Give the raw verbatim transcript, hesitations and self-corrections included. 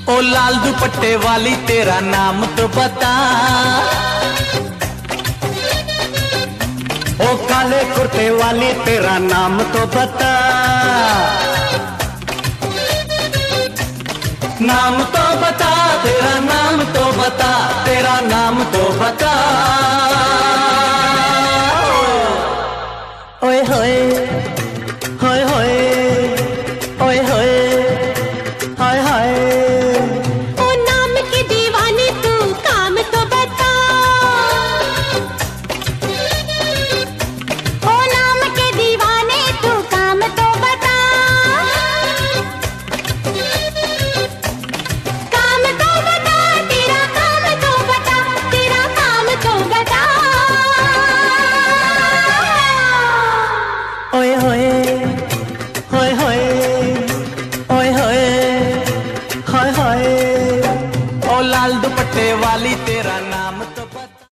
ओ लाल दुपट्टे वाली तेरा नाम तो बता। ओ काले कुर्ते वाली तेरा नाम तो बता। नाम तो बता, तेरा नाम तो बता, तेरा नाम तो बता।